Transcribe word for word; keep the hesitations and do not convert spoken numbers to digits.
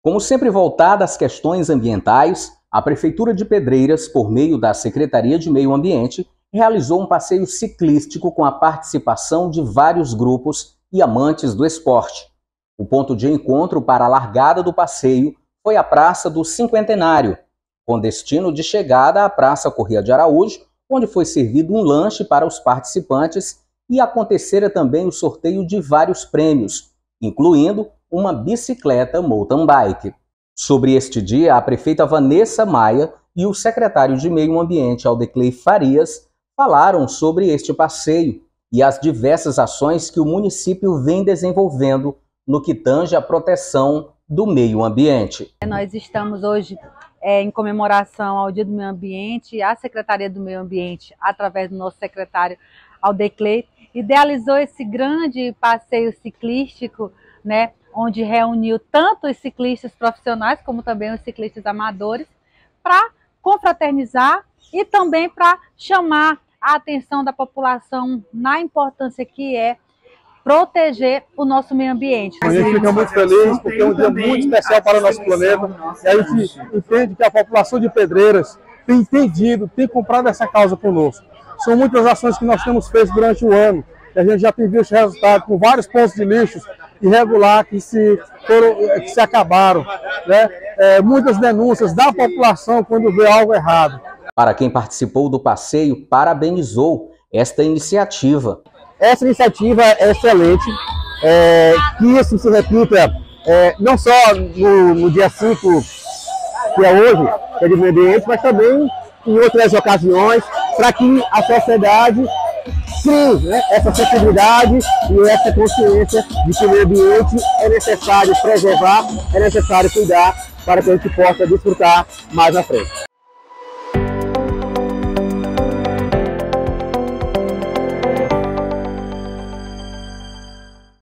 Como sempre voltada às questões ambientais, a Prefeitura de Pedreiras, por meio da Secretaria de Meio Ambiente, realizou um passeio ciclístico com a participação de vários grupos e amantes do esporte. O ponto de encontro para a largada do passeio foi a Praça do Cinquentenário, com destino de chegada à Praça Corrêa de Araújo, onde foi servido um lanche para os participantes e acontecera também o sorteio de vários prêmios, incluindo uma bicicleta mountain bike. Sobre este dia, a prefeita Vanessa Maia e o secretário de Meio Ambiente, Aldeclei Farias, falaram sobre este passeio e as diversas ações que o município vem desenvolvendo no que tange à proteção do meio ambiente. Nós estamos hoje é, em comemoração ao Dia do Meio Ambiente. A Secretaria do Meio Ambiente, através do nosso secretário Aldeclei, idealizou esse grande passeio ciclístico, né, onde reuniu tanto os ciclistas profissionais como também os ciclistas amadores, para confraternizar e também para chamar a atenção da população na importância que é proteger o nosso meio ambiente. A gente fica muito feliz porque é um dia muito especial para o nosso planeta e a gente entende que a população de Pedreiras tem entendido, tem comprado essa causa conosco. São muitas ações que nós temos feito durante o ano e a gente já tem visto resultados com vários pontos de lixos irregular que se, foram, que se acabaram, né? É, muitas denúncias da população quando vê algo errado. Para quem participou do passeio, parabenizou esta iniciativa. Essa iniciativa é excelente, é, que isso se repita é, não só no, no dia cinco, que é hoje, que é de meio ambiente, mas também em outras ocasiões, para que a sociedade crie, né, essa sensibilidade e essa consciência de que o meio ambiente é necessário preservar, é necessário cuidar para que a gente possa desfrutar mais na frente.